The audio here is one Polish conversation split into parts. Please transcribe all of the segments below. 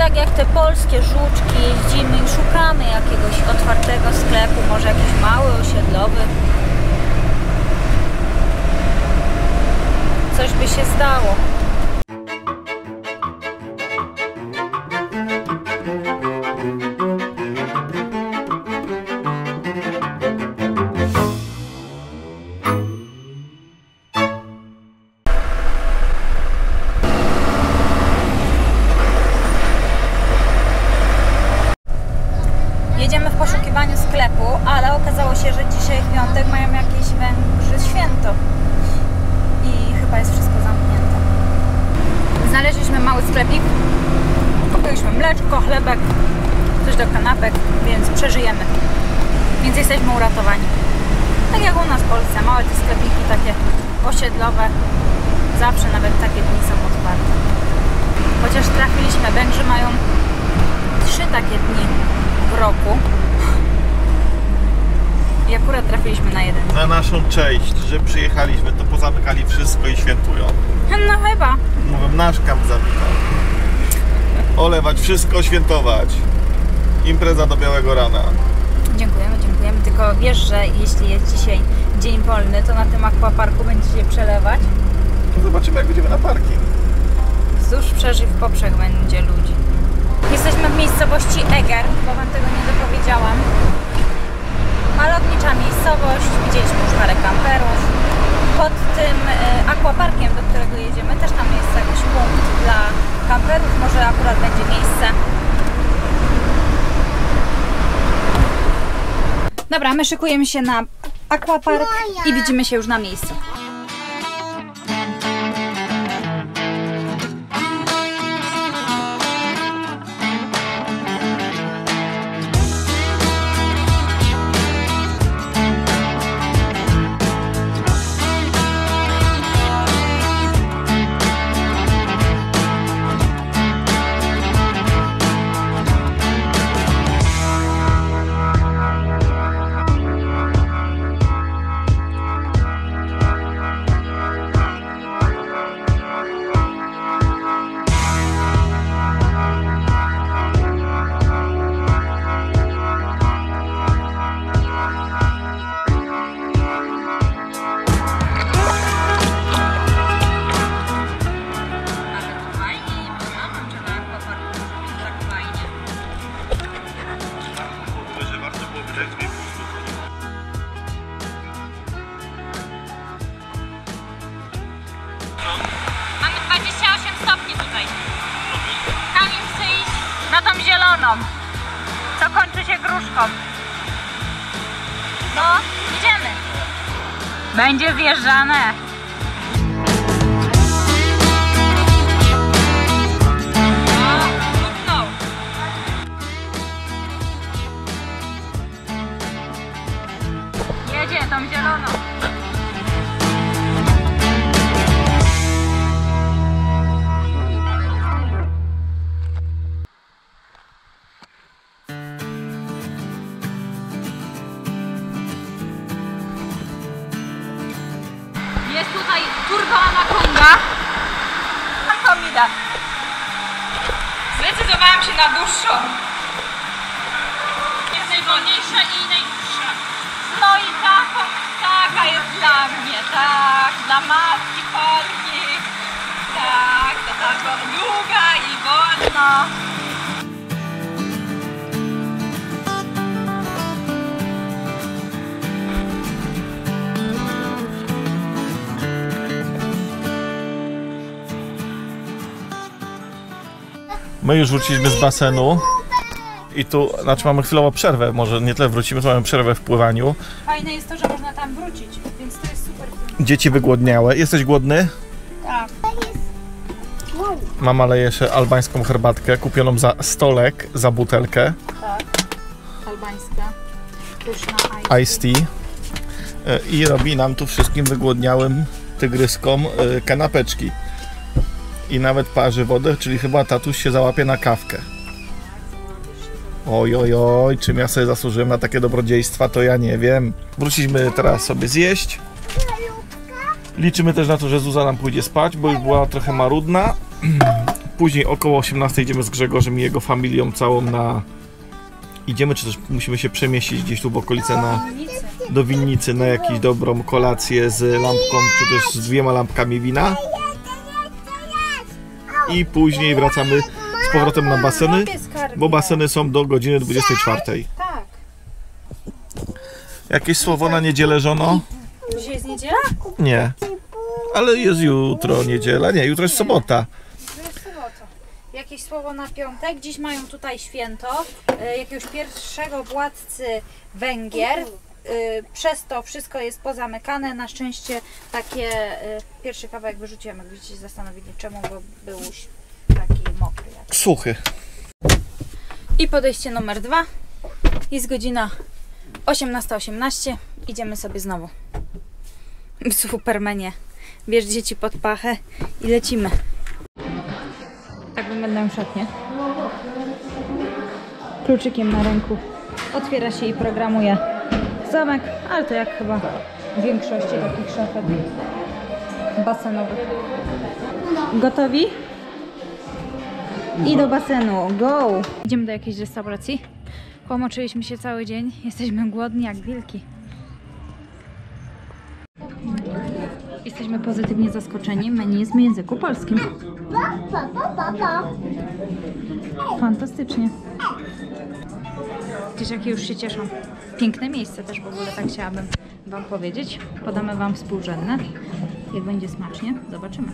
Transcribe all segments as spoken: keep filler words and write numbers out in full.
tak jak te polskie żuczki jeździmy i szukamy jakiegoś otwartego sklepu, może jakiś mały, osiedlowy. Coś by się zdało. Jedziemy w poszukiwaniu sklepu, ale okazało się, że dzisiaj w piątek mają jakieś Węgrzy święto i chyba jest wszystko zamknięte. Znaleźliśmy mały sklepik, kupiliśmy mleczko, chlebek, coś do kanapek, więc przeżyjemy. Więc jesteśmy uratowani. Tak jak u nas w Polsce, małe te sklepiki takie osiedlowe, zawsze nawet takie dni są otwarte. Chociaż trafiliśmy, Węgrzy mają trzy takie dni w roku i akurat trafiliśmy na jeden. Na naszą cześć, że przyjechaliśmy, to pozamykali wszystko i świętują. No chyba. Mówię, nasz kamp zamykał. Olewać wszystko, świętować. Impreza do białego rana. Dziękujemy, dziękujemy. Tylko wiesz, że jeśli jest dzisiaj dzień wolny, to na tym aquaparku będzie się przelewać. To zobaczymy, jak będziemy na parking. Wzdłuż przeżyw poprzek będzie ludzi. Jesteśmy w miejscowości Eger, bo wam tego nie dopowiedziałam. Malownicza miejscowość, widzieliśmy już parę kamperów. Pod tym e, aquaparkiem, do którego jedziemy, też tam jest jakiś punkt dla kamperów, może akurat będzie miejsce. Dobra, my szykujemy się na aquapark i widzimy się już na miejscu. Co kończy się gruszką. No, idziemy. Będzie wjeżdżane. No, jedzie tą zieloną. Jest tutaj turbo anakonda. Komida. Zdecydowałam się na dłuższą. Jest najwolniejsza i najdłuższa. No i taka, taka jest dla mnie, tak, dla matki Polki. Tak, to taka długa i wolna. My już wróciliśmy z basenu i tu, znaczy mamy chwilowo przerwę, może nie tyle wrócimy, to mamy przerwę w pływaniu. Fajne jest to, że można tam wrócić, więc to jest super. Dzieci wygłodniałe. Jesteś głodny? Tak. Mama leje jeszcze albańską herbatkę, kupioną za stolek, za butelkę. Tak. Albańska. Pyszna Iced tea. I robi nam tu wszystkim wygłodniałym tygryskom kanapeczki. I nawet parzy wodę, czyli chyba tatuś się załapie na kawkę. Oj, oj, oj, czym ja sobie zasłużyłem na takie dobrodziejstwa, to ja nie wiem. Wróciliśmy teraz sobie zjeść. Liczymy też na to, że Zuza nam pójdzie spać, bo już była trochę marudna. później około osiemnastej idziemy z Grzegorzem i jego familią całą na... Idziemy, czy też musimy się przemieścić gdzieś tu w okolice na... do winnicy na jakąś dobrą kolację z lampką, czy też z dwiema lampkami wina. I później wracamy z powrotem na baseny, bo baseny są do godziny dwudziestej czwartej. Tak. Jakieś słowo na niedzielę, żono? Dzisiaj jest niedziela? Nie. Ale jest jutro niedziela. Nie, jutro jest sobota. To jest sobota. Jakieś słowo na piątek. Dziś mają tutaj święto y, jakiegoś pierwszego władcy Węgier. Y, przez to wszystko jest pozamykane. Na szczęście takie y, pierwszy kawałek wyrzuciłem, jakbyście się zastanowili, czemu bo był taki mokry. Jak. Suchy. I podejście numer dwa. Jest godzina osiemnasta osiemnaście. Idziemy sobie znowu. W Supermanie. Bierz dzieci pod pachę i lecimy. Tak wyglądają szatnie. Kluczykiem na ręku otwiera się i programuje zamek, ale to jak chyba w większości takich szafek basenowych. Gotowi? I do basenu. Go! Idziemy do jakiejś restauracji. Pomoczyliśmy się cały dzień. Jesteśmy głodni jak wilki. Jesteśmy pozytywnie zaskoczeni. Menu jest w języku polskim. Fantastycznie. Dzieciaki już się cieszą. Piękne miejsce też w ogóle, tak chciałabym wam powiedzieć. Podamy wam współrzędne. Jak będzie smacznie, zobaczymy.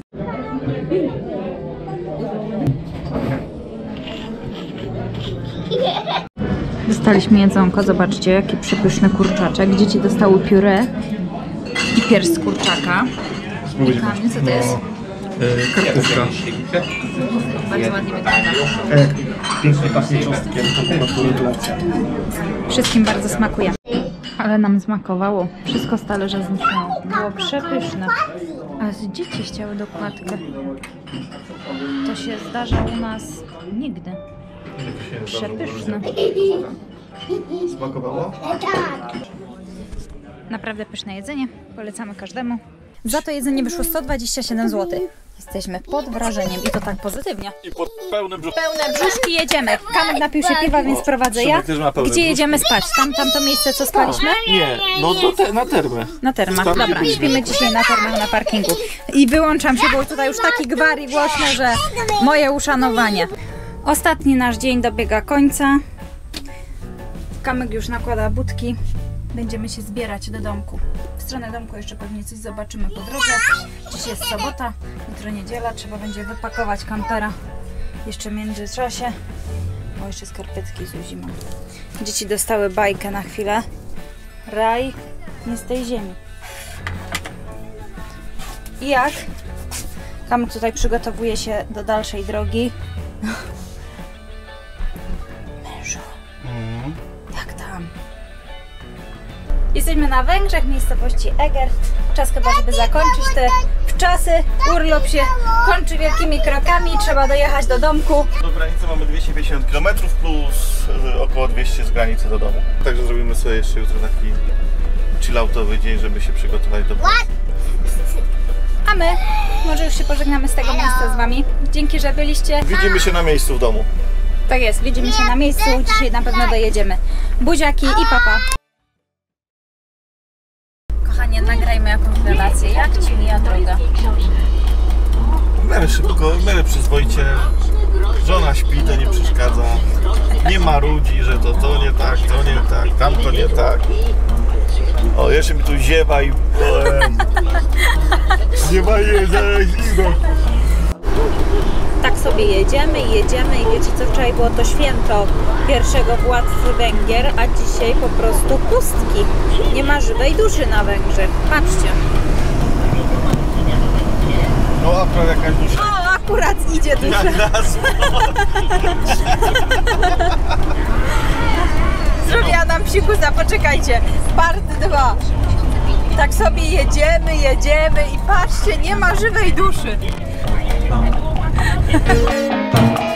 Dostaliśmy jedzonko. Zobaczcie, jaki przepyszny kurczaczek. Dzieci dostały pióre i pierś z kurczaka. I Kamil, co to jest? Yy, karkówka. Bardzo ładnie wygląda. Pięknie pachnie cząstkiem, to po prostu rewelacja. Wszystkim bardzo smakuje. Ale nam smakowało. Wszystko z talerza zniknęło. Było przepyszne. A z dzieci chciały dokładkę. To się zdarza u nas nigdy. Przepyszne. Smakowało? Naprawdę pyszne jedzenie. Polecamy każdemu. Za to jedzenie wyszło sto dwadzieścia siedem złotych. Jesteśmy pod wrażeniem i to tak pozytywnie. I pod pełnym brzuchem. Pełne brzuszki jedziemy. Kamek napił się piwa, więc prowadzę ja. Gdzie jedziemy spać? Tam, tamto miejsce, co spaliśmy? Nie, no do te, na termę. Na termach. Tam Dobra, byliśmy. śpimy dzisiaj na termach na parkingu. I wyłączam się, bo tutaj już taki gwar i głośno, że moje uszanowanie. Ostatni nasz dzień dobiega końca. Kamek już nakłada budki. Będziemy się zbierać do domku. W stronę domku jeszcze pewnie coś zobaczymy po drodze. Dziś jest sobota, jutro niedziela. Trzeba będzie wypakować kampera jeszcze w międzyczasie. Bo jeszcze skarpetki zuzimy. Dzieci dostały bajkę na chwilę. Raj nie z tej ziemi. I jak? Kamek tutaj przygotowuje się do dalszej drogi. Mężu, Mm. jak tam? Jesteśmy na Węgrzech, miejscowości Eger. Czas chyba, żeby zakończyć te wczasy. Urlop się kończy wielkimi krokami. Trzeba dojechać do domku. Do granicy mamy dwieście pięćdziesiąt kilometrów plus y, około dwieście z granicy do domu. Także zrobimy sobie jeszcze jutro taki chilloutowy dzień, żeby się przygotować do pracy. A my może już się pożegnamy z tego miejsca z wami. Dzięki, że byliście. Widzimy się na miejscu w domu. Tak jest, widzimy się na miejscu. Dzisiaj na pewno dojedziemy. Buziaki i papa. Kochanie, nagrajmy jakąś relację. Jak ci mija droga? W miarę szybko, w miarę przyzwoicie. Żona śpi, to nie przeszkadza. Nie marudzi, że to to nie tak, to nie tak, tamto nie tak. O, jeszcze mi tu ziewa i... Ziewa jest, zimno. Tak sobie jedziemy, jedziemy i wiecie co, wczoraj było to święto pierwszego władcy Węgier, a dzisiaj po prostu pustki. Nie ma żywej duszy na Węgrzech. Patrzcie. No, a prawie jakaś dusza. O, akurat idzie dusza. Jak nas. Zrobiła nam psikusa, poczekajcie. Part dwa. Tak sobie jedziemy, jedziemy i patrzcie, nie ma żywej duszy.